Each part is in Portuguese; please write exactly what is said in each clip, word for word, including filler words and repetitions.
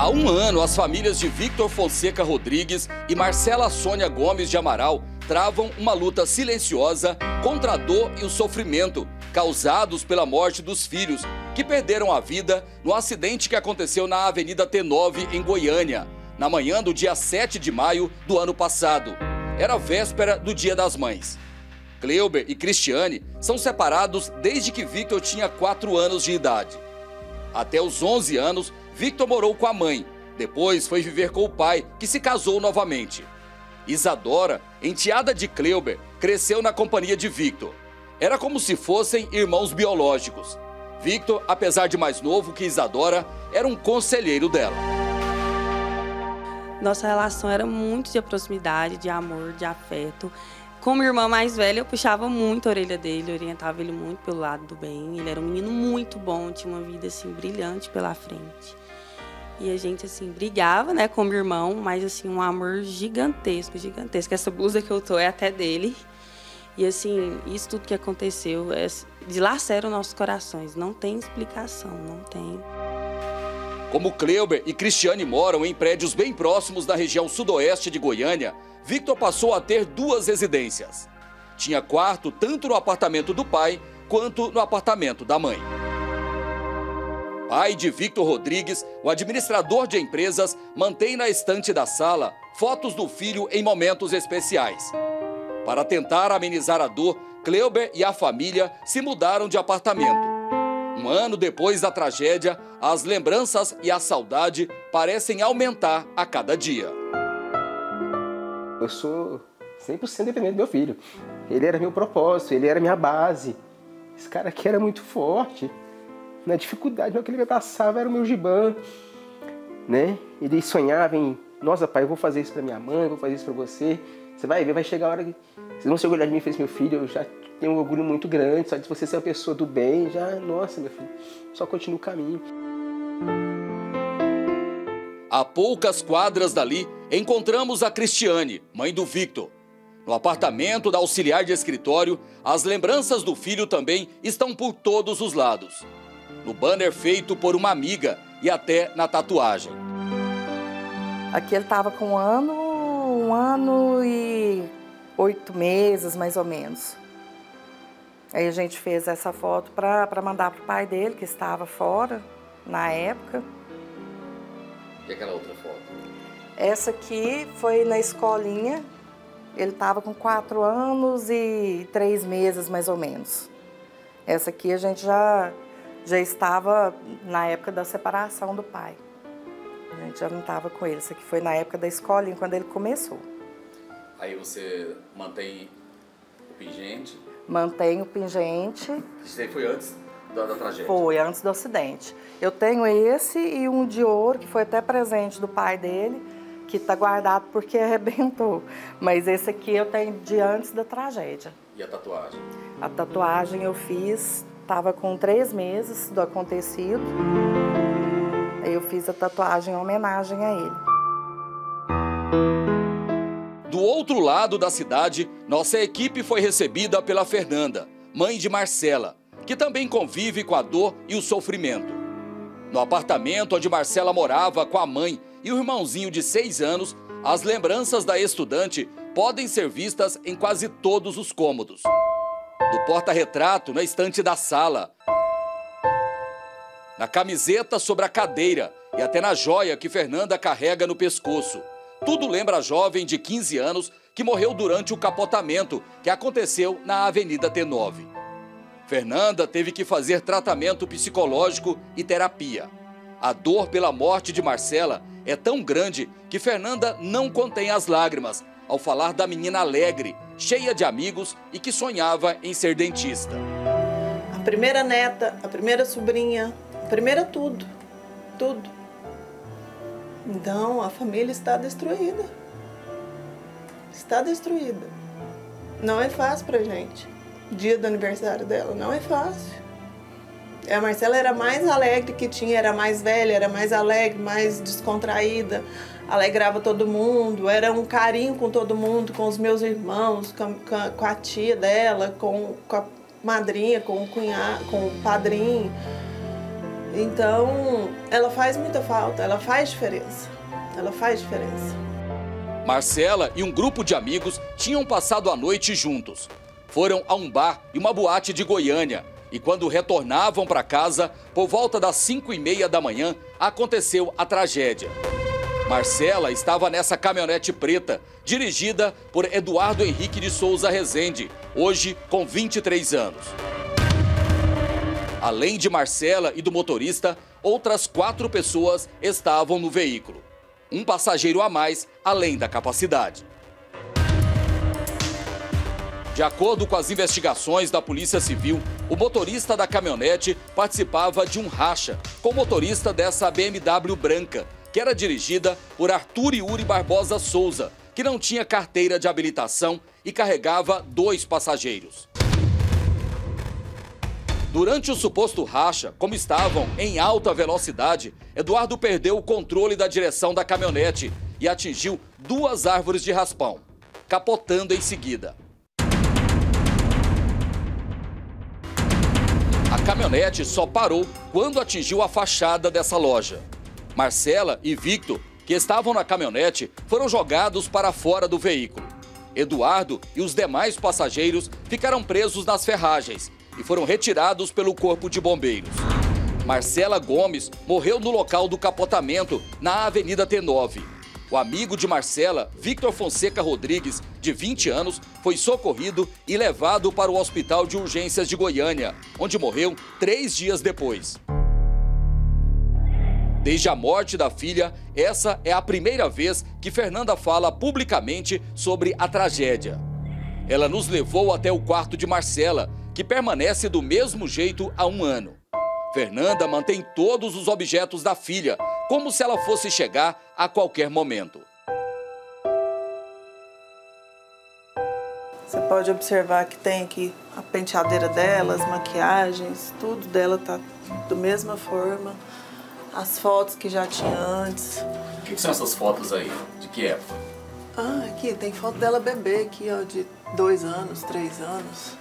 um ano, as famílias de Victor Fonseca Rodrigues e Marcela Sônia Gomes de Amaral travam uma luta silenciosa contra a dor e o sofrimento causados pela morte dos filhos, que perderam a vida no acidente que aconteceu na Avenida T nove, em Goiânia, na manhã do dia sete de maio do ano passado. Era véspera do Dia das Mães. Cleuber e Cristiane são separados desde que Victor tinha quatro anos de idade. Até os onze anos, Victor morou com a mãe. Depois foi viver com o pai, que se casou novamente. Isadora, enteada de Cleuber, cresceu na companhia de Victor. Era como se fossem irmãos biológicos. Victor, apesar de mais novo que Isadora, era um conselheiro dela. Nossa relação era muito de proximidade, de amor, de afeto. Como irmã mais velha, eu puxava muito a orelha dele, orientava ele muito pelo lado do bem. Ele era um menino muito bom, tinha uma vida assim brilhante pela frente. E a gente assim brigava, né, como irmão, mas assim um amor gigantesco, gigantesco. Essa blusa que eu tô é até dele. E assim, isso tudo que aconteceu é, dilacera os nossos corações. Não tem explicação, não tem. Como Cleuber e Cristiane moram em prédios bem próximos da região sudoeste de Goiânia, Victor passou a ter duas residências. Tinha quarto tanto no apartamento do pai quanto no apartamento da mãe. Pai de Victor Rodrigues, o administrador de empresas, mantém na estante da sala fotos do filho em momentos especiais. Para tentar amenizar a dor, Cleuber e a família se mudaram de apartamento. Um ano depois da tragédia, as lembranças e a saudade parecem aumentar a cada dia. Eu sou cem por cento dependente do meu filho. Ele era meu propósito, ele era minha base. Esse cara aqui era muito forte. Na dificuldade que ele me passava era o meu gibã, né? Ele sonhava em, nossa pai, eu vou fazer isso para minha mãe, eu vou fazer isso para você. Você vai ver, vai chegar a hora que vocês vão se orgulhar de mim, fez meu filho, eu já tenho um orgulho muito grande, só de você ser uma pessoa do bem, já, nossa, meu filho, só continua o caminho. A poucas quadras dali, encontramos a Cristiane, mãe do Victor. No apartamento da auxiliar de escritório, as lembranças do filho também estão por todos os lados. No banner feito por uma amiga e até na tatuagem. Aqui ele estava com um ano, um ano e oito meses, mais ou menos. Aí a gente fez essa foto para mandar para o pai dele, que estava fora na época. E aquela outra foto? Essa aqui foi na escolinha. Ele estava com quatro anos e três meses, mais ou menos. Essa aqui a gente já, já estava na época da separação do pai. A gente já não estava com ele. Isso aqui foi na época da escolinha, quando ele começou. Aí você mantém o pingente? Mantém o pingente. Isso aí foi antes da, da tragédia? Foi, antes do acidente. Eu tenho esse e um de ouro, que foi até presente do pai dele, que está guardado porque arrebentou. Mas esse aqui eu tenho de antes da tragédia. E a tatuagem? A tatuagem eu fiz, estava com três meses do acontecido. Eu fiz a tatuagem em homenagem a ele. Do outro lado da cidade, nossa equipe foi recebida pela Fernanda, mãe de Marcela, que também convive com a dor e o sofrimento. No apartamento onde Marcela morava com a mãe e o irmãozinho de seis anos, as lembranças da estudante podem ser vistas em quase todos os cômodos. Do porta-retrato na estante da sala, na camiseta sobre a cadeira e até na joia que Fernanda carrega no pescoço. Tudo lembra a jovem de quinze anos que morreu durante o capotamento que aconteceu na Avenida T nove. Fernanda teve que fazer tratamento psicológico e terapia. A dor pela morte de Marcela é tão grande que Fernanda não contém as lágrimas ao falar da menina alegre, cheia de amigos e que sonhava em ser dentista. A primeira neta, a primeira sobrinha, a primeira tudo, tudo. Então, a família está destruída. Está destruída. Não é fácil pra gente. Dia do aniversário dela, não é fácil. A Marcela era mais alegre que tinha, era mais velha, era mais alegre, mais descontraída. Alegrava todo mundo, era um carinho com todo mundo, com os meus irmãos, com a, com a tia dela, com, com a madrinha, com o cunhado, com o padrinho. Então, ela faz muita falta, ela faz diferença. Ela faz diferença. Marcela e um grupo de amigos tinham passado a noite juntos. Foram a um bar e uma boate de Goiânia. E quando retornavam para casa, por volta das cinco e meia da manhã, aconteceu a tragédia. Marcela estava nessa caminhonete preta, dirigida por Eduardo Henrique de Souza Rezende, hoje com vinte e três anos. Além de Marcela e do motorista, outras quatro pessoas estavam no veículo. Um passageiro a mais, além da capacidade. De acordo com as investigações da Polícia Civil, o motorista da caminhonete participava de um racha com o motorista dessa B M W branca, que era dirigida por Arthur Yuri Barbosa Souza, que não tinha carteira de habilitação e carregava dois passageiros. Durante o suposto racha, como estavam em alta velocidade, Eduardo perdeu o controle da direção da caminhonete e atingiu duas árvores de raspão, capotando em seguida. A caminhonete só parou quando atingiu a fachada dessa loja. Marcela e Victor, que estavam na caminhonete, foram jogados para fora do veículo. Eduardo e os demais passageiros ficaram presos nas ferragens e foram retirados pelo Corpo de Bombeiros. Marcela Gomes morreu no local do capotamento, na Avenida T nove. O amigo de Marcela, Victor Fonseca Rodrigues, de vinte anos, foi socorrido e levado para o Hospital de Urgências de Goiânia, onde morreu três dias depois. Desde a morte da filha, essa é a primeira vez que Fernanda fala publicamente sobre a tragédia. Ela nos levou até o quarto de Marcela, que permanece do mesmo jeito há um ano. Fernanda mantém todos os objetos da filha, como se ela fosse chegar a qualquer momento. Você pode observar que tem aqui a penteadeira dela, as maquiagens, tudo dela tá da mesma forma. As fotos que já tinha antes. O que são essas fotos aí? De que época? Ah, aqui tem foto dela bebê aqui, ó, de dois anos, três anos.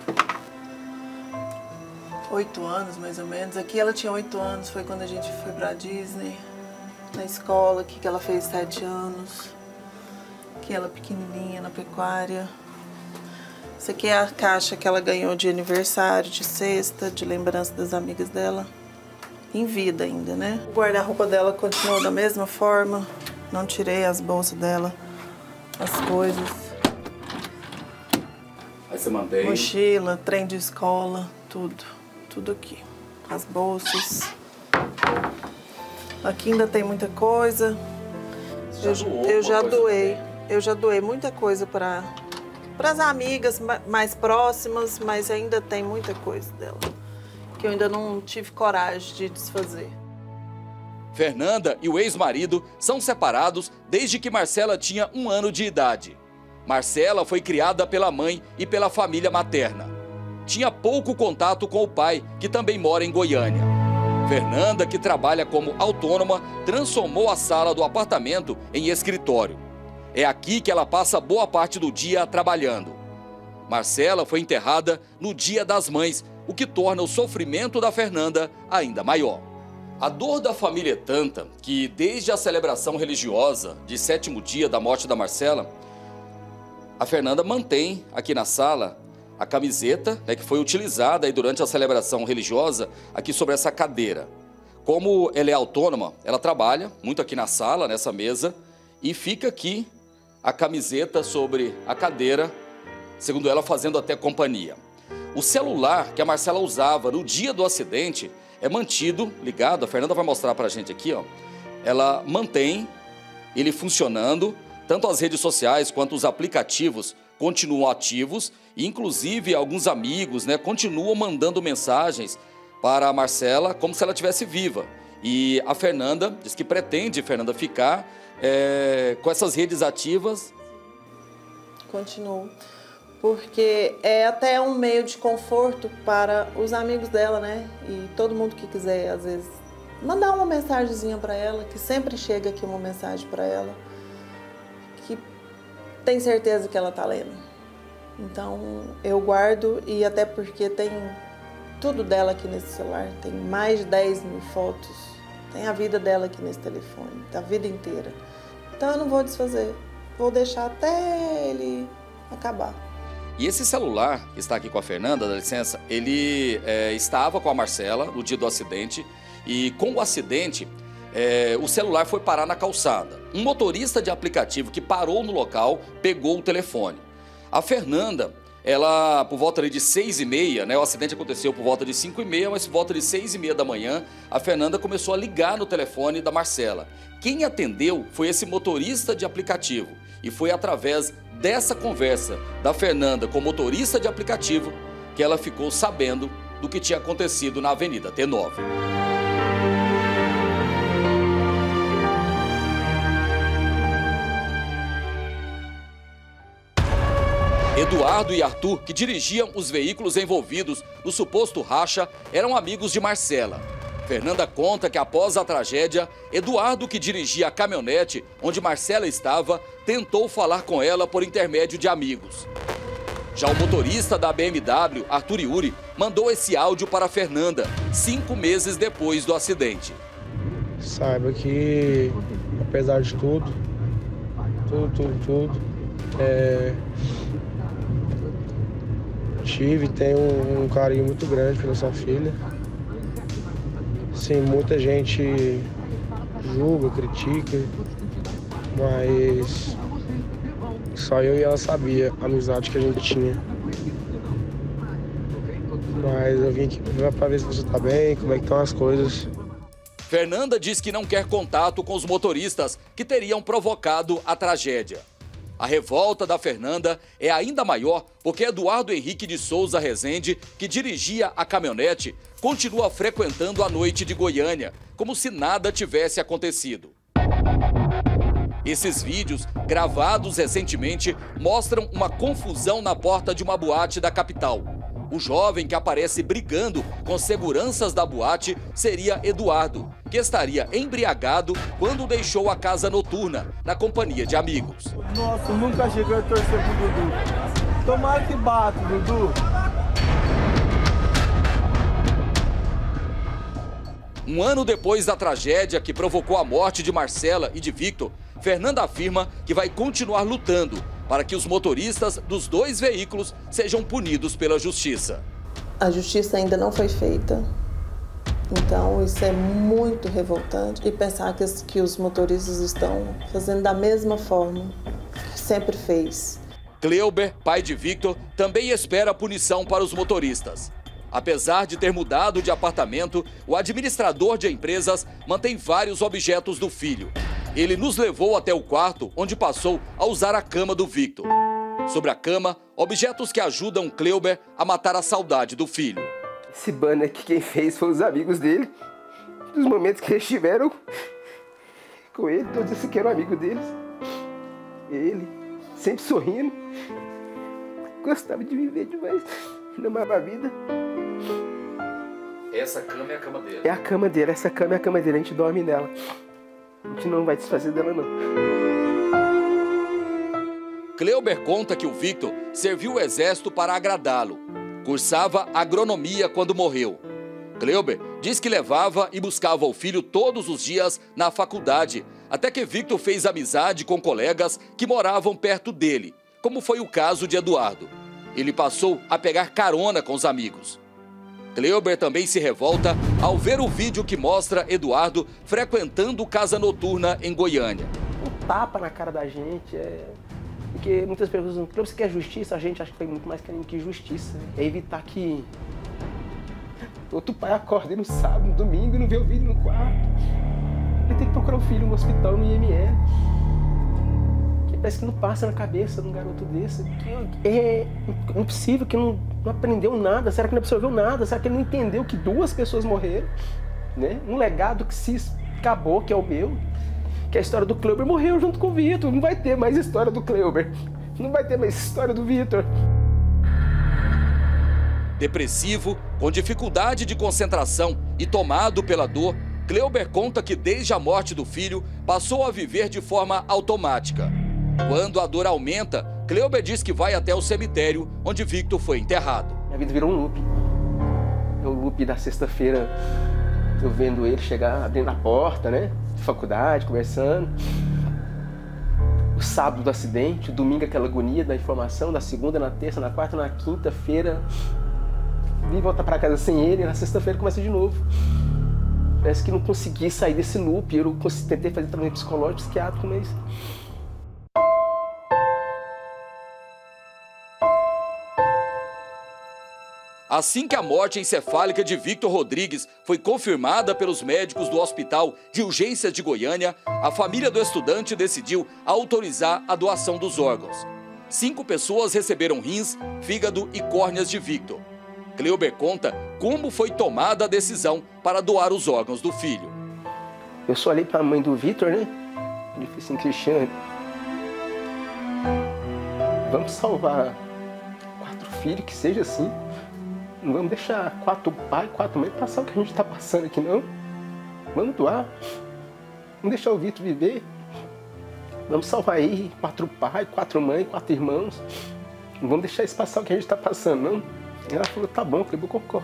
Oito anos, mais ou menos. Aqui ela tinha oito anos, foi quando a gente foi pra Disney. Na escola, aqui que ela fez sete anos. Aqui ela pequenininha, na pecuária. Isso aqui é a caixa que ela ganhou de aniversário, de cesta, de lembrança das amigas dela. Em vida ainda, né? O guarda-roupa dela continuou da mesma forma. Não tirei as bolsas dela, as coisas. Aí você mantém? Mochila, trem de escola, tudo. Tudo aqui. As bolsas. Aqui ainda tem muita coisa. Eu, eu já doei. Eu já doei muita coisa para para as amigas mais próximas, mas ainda tem muita coisa dela que eu ainda não tive coragem de desfazer. Fernanda e o ex-marido são separados desde que Marcela tinha um ano de idade. Marcela foi criada pela mãe e pela família materna. Tinha pouco contato com o pai, que também mora em Goiânia. Fernanda, que trabalha como autônoma, transformou a sala do apartamento em escritório. É aqui que ela passa boa parte do dia trabalhando. Marcela foi enterrada no Dia das Mães, o que torna o sofrimento da Fernanda ainda maior. A dor da família é tanta que, desde a celebração religiosa de sétimo dia da morte da Marcela, a Fernanda mantém aqui na sala a camiseta, né, que foi utilizada aí durante a celebração religiosa aqui sobre essa cadeira. Como ela é autônoma, ela trabalha muito aqui na sala, nessa mesa, e fica aqui a camiseta sobre a cadeira, segundo ela, fazendo até companhia. O celular que a Marcela usava no dia do acidente é mantido ligado, a Fernanda vai mostrar pra gente aqui, ó. Ela mantém ele funcionando, tanto as redes sociais quanto os aplicativos continuam ativos, e inclusive alguns amigos, né, continuam mandando mensagens para a Marcela como se ela estivesse viva. E a Fernanda diz que pretende, Fernanda, ficar é, com essas redes ativas. Continuo. Porque é até um meio de conforto para os amigos dela, né? E todo mundo que quiser, às vezes, mandar uma mensagenzinha para ela, que sempre chega aqui uma mensagem para ela, que tem certeza que ela tá lendo. Então, eu guardo, e até porque tem tudo dela aqui nesse celular. Tem mais de dez mil fotos. Tem a vida dela aqui nesse telefone, a vida inteira. Então eu não vou desfazer. Vou deixar até ele acabar. E esse celular que está aqui com a Fernanda, dá licença, ele é, estava com a Marcela no dia do acidente e com o acidente é, o celular foi parar na calçada. Um motorista de aplicativo que parou no local pegou o telefone. A Fernanda, ela por volta ali de seis e meia, né, o acidente aconteceu por volta de cinco e meia, mas por volta de seis e meia da manhã, a Fernanda começou a ligar no telefone da Marcela. Quem atendeu foi esse motorista de aplicativo e foi através dessa conversa da Fernanda com o motorista de aplicativo que ela ficou sabendo do que tinha acontecido na Avenida T nove. Eduardo e Arthur, que dirigiam os veículos envolvidos no suposto racha, eram amigos de Marcela. Fernanda conta que após a tragédia, Eduardo, que dirigia a caminhonete onde Marcela estava, tentou falar com ela por intermédio de amigos. Já o motorista da B M W, Arthur Yuri, mandou esse áudio para Fernanda, cinco meses depois do acidente. Saiba que, apesar de tudo, tudo, tudo, tudo, é... tive e tenho um carinho muito grande pela sua filha. Sim, muita gente julga, critica, mas só eu e ela sabia a amizade que a gente tinha. Mas eu vim aqui para ver se você tá bem, como é que estão as coisas. Fernanda diz que não quer contato com os motoristas que teriam provocado a tragédia. A revolta da Fernanda é ainda maior porque Eduardo Henrique de Souza Rezende, que dirigia a caminhonete, continua frequentando a noite de Goiânia, como se nada tivesse acontecido. Esses vídeos, gravados recentemente, mostram uma confusão na porta de uma boate da capital. O jovem que aparece brigando com seguranças da boate seria Eduardo, que estaria embriagado quando deixou a casa noturna, na companhia de amigos. Nossa, nunca cheguei a torcer pro Dudu. Tomara que bata, Dudu. Um ano depois da tragédia que provocou a morte de Marcela e de Victor, Fernanda afirma que vai continuar lutando para que os motoristas dos dois veículos sejam punidos pela justiça. A justiça ainda não foi feita, então isso é muito revoltante. E pensar que, que os motoristas estão fazendo da mesma forma que sempre fez. Cleuber, pai de Victor, também espera punição para os motoristas. Apesar de ter mudado de apartamento, o administrador de empresas mantém vários objetos do filho. Ele nos levou até o quarto, onde passou a usar a cama do Victor. Sobre a cama, objetos que ajudam Cleuber a matar a saudade do filho. Esse banner aqui quem fez foi os amigos dele. Dos momentos que eles estiveram com ele, todos esses que eram amigos deles. Ele, sempre sorrindo. Gostava de viver demais, não amava a vida. Essa cama é a cama dele? É a cama dele, essa cama é a cama dele, a gente dorme nela. A gente não vai desfazer dela, não. Cleuber conta que o Victor serviu o exército para agradá-lo. Cursava agronomia quando morreu. Cleuber diz que levava e buscava o filho todos os dias na faculdade, até que Victor fez amizade com colegas que moravam perto dele, como foi o caso de Eduardo. Ele passou a pegar carona com os amigos. Cleuber também se revolta ao ver o vídeo que mostra Eduardo frequentando casa noturna em Goiânia. Um tapa na cara da gente, é... porque muitas pessoas dizem, Cleuber, você quer justiça? A gente acha que foi muito mais querendo que justiça. É evitar que outro pai acorde no sábado, no domingo e não vê o vídeo no quarto. Ele tem que procurar o filho no hospital, no I M L. Que parece que não passa na cabeça de um garoto desse. Que é impossível, que não, não aprendeu nada. Será que não absorveu nada? Será que ele não entendeu que duas pessoas morreram? Né? Um legado que se acabou, que é o meu. Que a história do Cleuber morreu junto com o Victor. Não vai ter mais história do Cleuber. Não vai ter mais história do Victor. Depressivo, com dificuldade de concentração e tomado pela dor, Cleuber conta que desde a morte do filho passou a viver de forma automática. Quando a dor aumenta, Cleuber diz que vai até o cemitério onde Victor foi enterrado. Minha vida virou um loop. É o loop da sexta-feira, eu vendo ele chegar, abrindo a porta, né? De faculdade, conversando. O sábado do acidente, o domingo aquela agonia da informação, da segunda na terça, na quarta, na quinta-feira. Vim voltar para casa sem ele, e na sexta-feira começa de novo. Parece que não consegui sair desse loop. Eu tentei fazer tratamento psicológico, psiquiátrico, mas... Assim que a morte encefálica de Victor Rodrigues foi confirmada pelos médicos do Hospital de Urgências de Goiânia, a família do estudante decidiu autorizar a doação dos órgãos. Cinco pessoas receberam rins, fígado e córneas de Victor. Cleuber conta como foi tomada a decisão para doar os órgãos do filho. Eu só olhei para a mãe do Victor, né? Ele disse assim, Cristiane, vamos salvar quatro filhos, que seja assim. Não vamos deixar quatro pais, quatro mães passar o que a gente está passando aqui, não. Vamos doar. Vamos deixar o Victor viver. Vamos salvar aí quatro pais, quatro mães, quatro irmãos. Não vamos deixar isso passar o que a gente está passando, não. E ela falou, tá bom, eu concordo.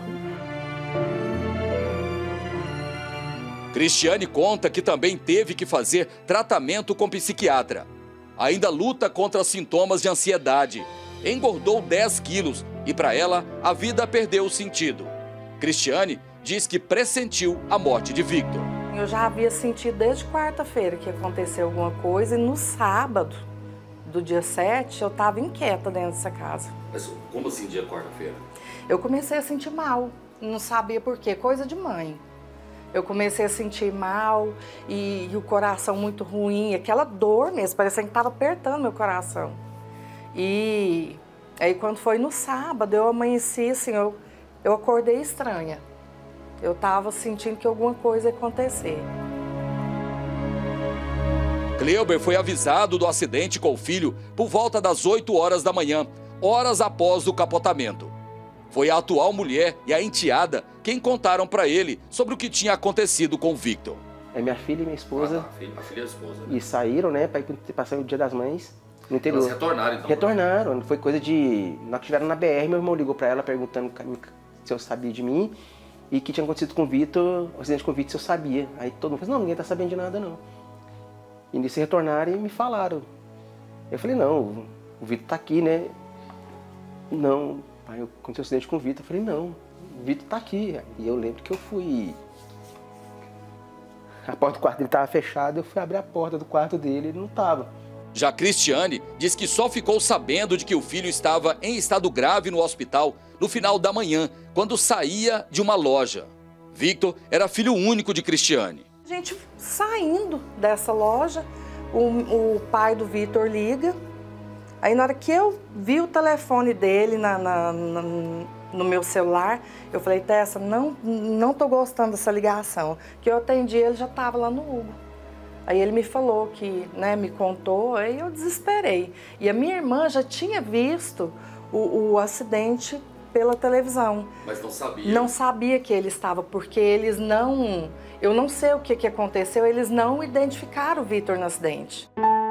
Cristiane conta que também teve que fazer tratamento com psiquiatra. Ainda luta contra sintomas de ansiedade. Engordou dez quilos e, para ela, a vida perdeu o sentido. Cristiane diz que pressentiu a morte de Victor. Eu já havia sentido desde quarta-feira que aconteceu alguma coisa e no sábado do dia sete eu estava inquieta dentro dessa casa. Mas como assim dia quarta-feira? Eu comecei a sentir mal, não sabia por quê, coisa de mãe. Eu comecei a sentir mal e, e o coração muito ruim, aquela dor mesmo, parecia que estava apertando meu coração. E aí quando foi no sábado, eu amanheci assim, eu, eu acordei estranha. Eu estava sentindo que alguma coisa ia acontecer. Cleuber foi avisado do acidente com o filho por volta das oito horas da manhã, horas após o capotamento. Foi a atual mulher e a enteada quem contaram para ele sobre o que tinha acontecido com o Victor. É minha filha e minha esposa. Ah, a filha, a filha e a esposa. Né? E saíram, né, para passar o Dia das Mães no interior. Elas retornaram, então? Retornaram. Foi coisa de... Na que estiveram na B R, meu irmão ligou para ela perguntando se eu sabia de mim e que tinha acontecido com o Victor, o acidente com o Victor, se eu sabia. Aí todo mundo falou, não, ninguém tá sabendo de nada, não. E nisso retornaram e me falaram. Eu falei, não, o Victor tá aqui, né? Não, pai, aconteceu um acidente com o Victor. Eu falei, não, o Victor tá aqui. E eu lembro que eu fui... A porta do quarto dele estava fechada, eu fui abrir a porta do quarto dele e ele não estava. Já Cristiane diz que só ficou sabendo de que o filho estava em estado grave no hospital no final da manhã, quando saía de uma loja. Victor era filho único de Cristiane. A gente saindo dessa loja, o, o pai do Victor liga. Aí na hora que eu vi o telefone dele na, na, na, no meu celular, eu falei, Tessa, não, não tô gostando dessa ligação. Que eu atendi, ele já estava lá no Hugo. Aí ele me falou que, né, me contou, aí eu desesperei. E a minha irmã já tinha visto o, o acidente pela televisão. Mas não sabia? Não sabia que ele estava, porque eles não... Eu não sei o que, que aconteceu, eles não identificaram o Victor no acidente.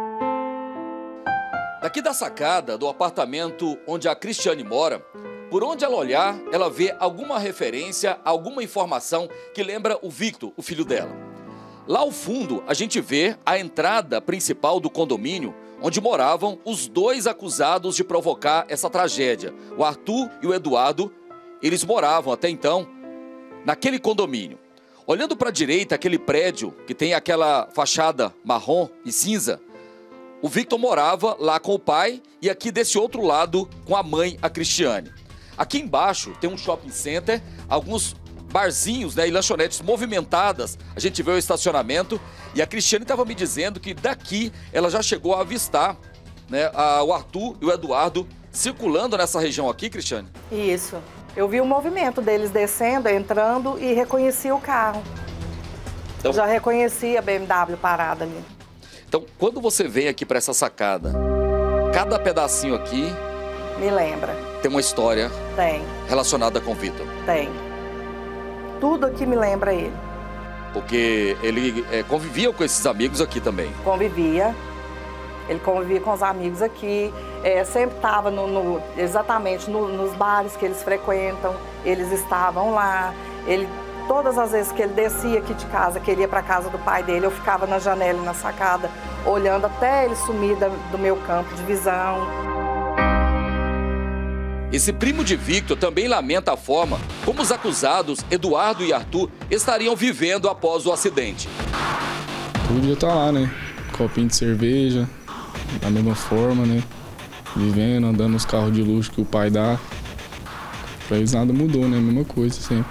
Daqui da sacada do apartamento onde a Cristiane mora, por onde ela olhar, ela vê alguma referência, alguma informação que lembra o Victor, o filho dela. Lá ao fundo, a gente vê a entrada principal do condomínio, onde moravam os dois acusados de provocar essa tragédia. O Arthur e o Eduardo, eles moravam até então naquele condomínio. Olhando para a direita, aquele prédio que tem aquela fachada marrom e cinza, o Victor morava lá com o pai e aqui desse outro lado com a mãe, a Cristiane. Aqui embaixo tem um shopping center, alguns barzinhos, né, e lanchonetes movimentadas. A gente vê o estacionamento e a Cristiane estava me dizendo que daqui ela já chegou a avistar, né, a, o Arthur e o Eduardo circulando nessa região aqui, Cristiane. Isso. Eu vi o movimento deles descendo, entrando e reconheci o carro. Então, já reconheci a B M W parada ali. Então, quando você vem aqui para essa sacada, cada pedacinho aqui... Me lembra. Tem uma história... Tem. Relacionada com o Victor. Tem. Tudo aqui me lembra ele. Porque ele é, convivia com esses amigos aqui também. Convivia. Ele convivia com os amigos aqui, é, sempre estava no, no, exatamente no, nos bares que eles frequentam, eles estavam lá. Ele, todas as vezes que ele descia aqui de casa, que ele ia para a casa do pai dele, eu ficava na janela e na sacada, olhando até ele sumir da, do meu campo de visão. Esse primo de Victor também lamenta a forma como os acusados, Eduardo e Arthur, estariam vivendo após o acidente. Todo dia tá lá, né? Copinho de cerveja, da mesma forma, né? Vivendo, andando nos carros de luxo que o pai dá. Pra eles nada mudou, né? Mesma coisa sempre.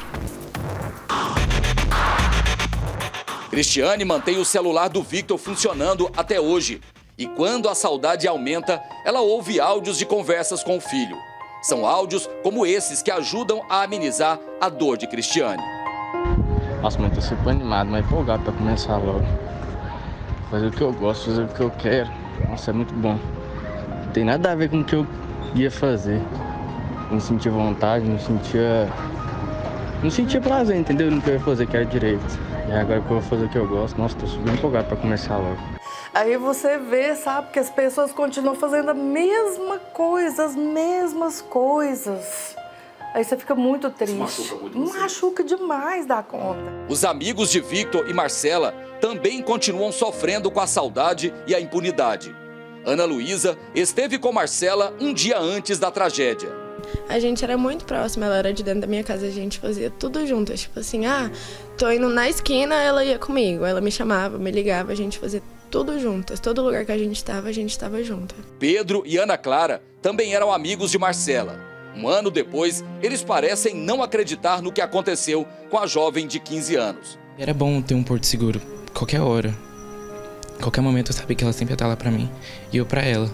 Cristiane mantém o celular do Victor funcionando até hoje. E quando a saudade aumenta, ela ouve áudios de conversas com o filho. São áudios como esses que ajudam a amenizar a dor de Cristiane. Nossa, mãe, tô super animado, mas empolgado pra começar logo. Fazer o que eu gosto, fazer o que eu quero. Nossa, é muito bom. Não tem nada a ver com o que eu ia fazer. Não sentia vontade, não sentia... Não sentia prazer, entendeu? No que eu ia fazer, que era direito. E agora que eu vou fazer o que eu gosto, nossa, tô super empolgado pra começar logo. Aí você vê, sabe, que as pessoas continuam fazendo a mesma coisa, as mesmas coisas. Aí você fica muito triste. Machuca muito você. Machuca demais da conta. Os amigos de Victor e Marcela também continuam sofrendo com a saudade e a impunidade. Ana Luísa esteve com Marcela um dia antes da tragédia. A gente era muito próxima, ela era de dentro da minha casa, a gente fazia tudo juntas. Tipo assim, ah, tô indo na esquina, ela ia comigo. Ela me chamava, me ligava, a gente fazia tudo juntas. Todo lugar que a gente estava, a gente estava junta. Pedro e Ana Clara também eram amigos de Marcela. Um ano depois, eles parecem não acreditar no que aconteceu com a jovem de quinze anos. Era bom ter um porto seguro, qualquer hora. Qualquer momento eu sabia que ela sempre ia estar lá pra mim e eu pra ela.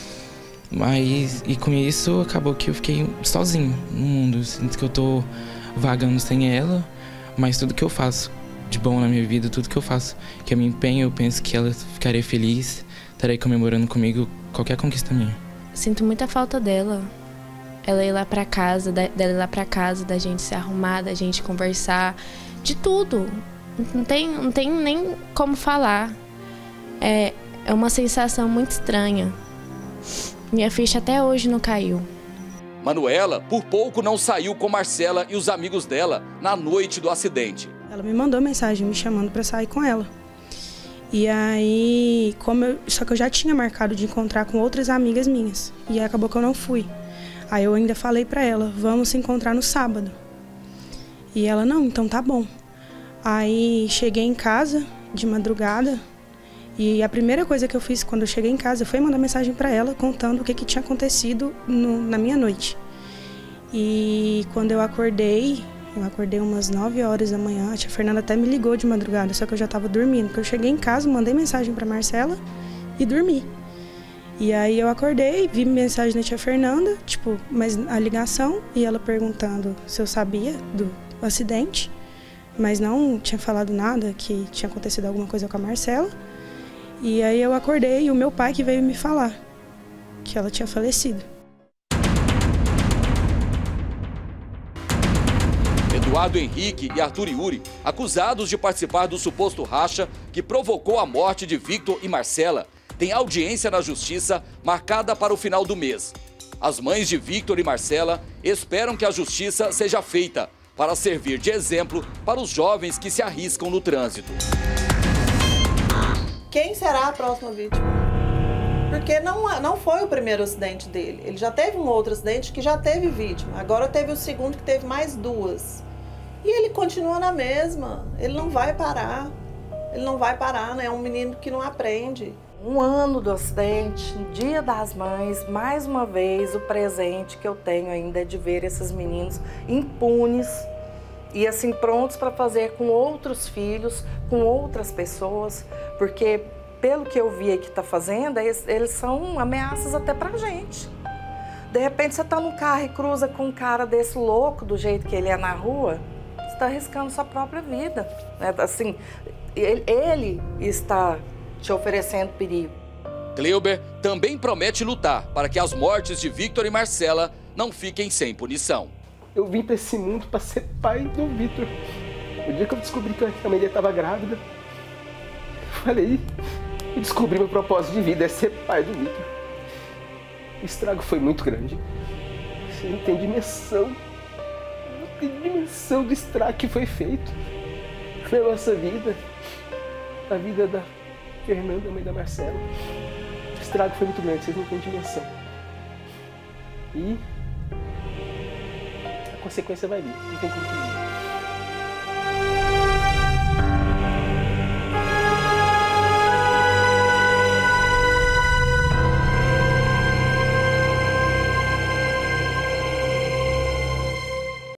Mas, e com isso, acabou que eu fiquei sozinho no mundo. Sinto que eu tô vagando sem ela, mas tudo que eu faço de bom na minha vida, tudo que eu faço, que eu me empenho, eu penso que ela ficaria feliz, estaria comemorando comigo qualquer conquista minha. Sinto muita falta dela. Ela ir lá pra casa, dela ir lá pra casa, da gente se arrumar, da gente conversar, de tudo. Não tem, não tem nem como falar. É, é uma sensação muito estranha. Minha ficha até hoje não caiu. Manuela, por pouco, não saiu com Marcela e os amigos dela na noite do acidente. Ela me mandou mensagem me chamando para sair com ela. E aí, como eu, só que eu já tinha marcado de encontrar com outras amigas minhas. E aí acabou que eu não fui. Aí eu ainda falei para ela, vamos se encontrar no sábado. E ela, não, então tá bom. Aí cheguei em casa de madrugada. E a primeira coisa que eu fiz quando eu cheguei em casa foi mandar mensagem para ela contando o que, que tinha acontecido no, na minha noite. E quando eu acordei, eu acordei umas nove horas da manhã, a tia Fernanda até me ligou de madrugada, só que eu já estava dormindo. Porque eu cheguei em casa, mandei mensagem para Marcela e dormi. E aí eu acordei, vi mensagem da tia Fernanda, tipo, mas a ligação, e ela perguntando se eu sabia do acidente, mas não tinha falado nada, que tinha acontecido alguma coisa com a Marcela. E aí eu acordei e o meu pai que veio me falar que ela tinha falecido. Eduardo Henrique e Arthur Yuri, acusados de participar do suposto racha que provocou a morte de Victor e Marcela, têm audiência na justiça marcada para o final do mês. As mães de Victor e Marcela esperam que a justiça seja feita para servir de exemplo para os jovens que se arriscam no trânsito. Quem será a próxima vítima? Porque não, não foi o primeiro acidente dele. Ele já teve um outro acidente que já teve vítima. Agora teve o segundo que teve mais duas. E ele continua na mesma. Ele não vai parar. Ele não vai parar, né? É um menino que não aprende. Um ano do acidente, no Dia das Mães, mais uma vez o presente que eu tenho ainda é de ver esses meninos impunes e assim prontos para fazer com outros filhos, com outras pessoas, porque pelo que eu vi aí que está fazendo, eles, eles são ameaças até pra gente. De repente você está num carro e cruza com um cara desse louco do jeito que ele é na rua, você está arriscando sua própria vida, né? Assim, ele, ele está te oferecendo perigo. Cleuber também promete lutar para que as mortes de Victor e Marcela não fiquem sem punição. Eu vim para esse mundo para ser pai do Victor. O dia que eu descobri que a mãe dele estava grávida, eu falei, e descobri meu propósito de vida, é ser pai do Victor. O estrago foi muito grande. Você não tem dimensão. Não tem dimensão do estrago que foi feito na nossa vida. Na vida da Fernanda, mãe da Marcela. O estrago foi muito grande, vocês não têm dimensão. E a consequência vai vir, não tem como fugir.